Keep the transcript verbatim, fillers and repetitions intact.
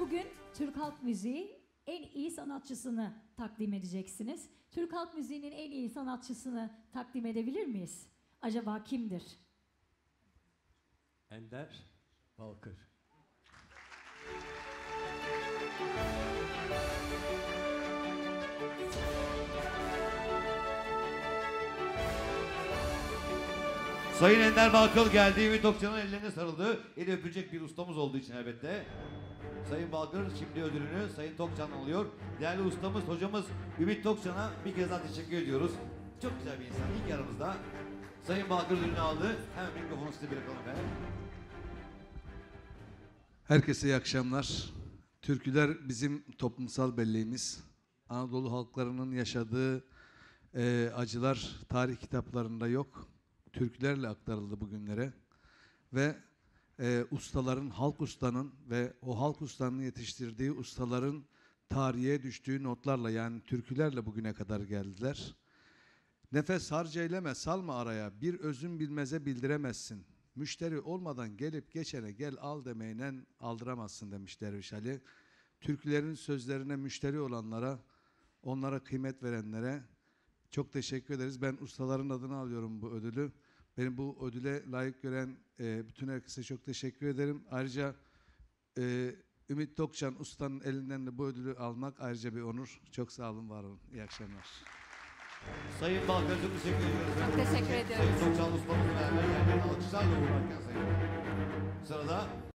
bugün Türk Halk Müziği en iyi sanatçısını takdim edeceksiniz. Türk Halk Müziği'nin en iyi sanatçısını takdim edebilir miyiz? Acaba kimdir? Ender Balkır. Sayın Ender Balkıl geldi. Ümit Okçan'ın ellerine sarıldı. Eli öpülecek bir ustamız olduğu için elbette. Sayın Balkır şimdi ödülünü Sayın Tokçan'dan alıyor. Değerli ustamız, hocamız Ümit Tokçan'a bir kez daha teşekkür ediyoruz. Çok güzel bir insan. İlk aramızda. Sayın Balkır ödülünü aldı. Hemen mikrofonu size bırakalım efendim. Herkese iyi akşamlar. Türküler bizim toplumsal belleğimiz. Anadolu halklarının yaşadığı e, acılar tarih kitaplarında yok. Türkülerle aktarıldı bugünlere. Ve e, ustaların, halk ustanın ve o halk ustanın yetiştirdiği ustaların tarihe düştüğü notlarla, yani türkülerle bugüne kadar geldiler. Nefes harca eyleme, salma araya, bir özün bilmeze bildiremezsin. Müşteri olmadan gelip geçene gel al demeyle aldıramazsın demiş Derviş Ali. Türkülerin sözlerine müşteri olanlara, onlara kıymet verenlere çok teşekkür ederiz. Ben ustaların adına alıyorum bu ödülü. Beni bu ödüle layık gören e, bütün herkese çok teşekkür ederim. Ayrıca e, Ümit Tokçan ustanın elinden de bu ödülü almak ayrıca bir onur. Çok sağ olun, var olun. İyi akşamlar. Sayın Balkır'a çok teşekkür ediyoruz. Çok teşekkür ediyoruz. Sayın Tokçan ustamızla beraber yerlerine alkışlarla uğurlarken sayın. Sırada